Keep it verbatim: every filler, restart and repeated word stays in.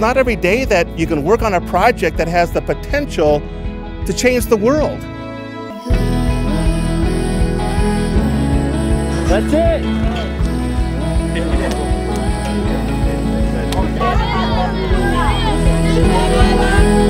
not every day that you can work on a project that has the potential to change the world. That's it. Thank you.